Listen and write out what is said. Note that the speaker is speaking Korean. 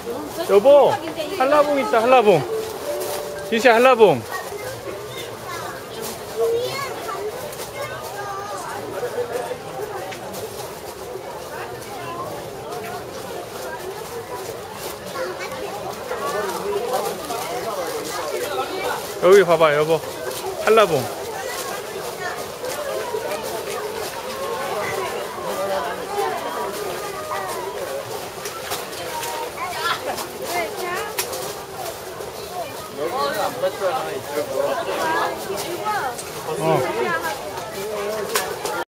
여보, 한라봉 있다, 한라봉. 지시야, 한라봉. 여기 봐봐, 여보. 한라봉. 어.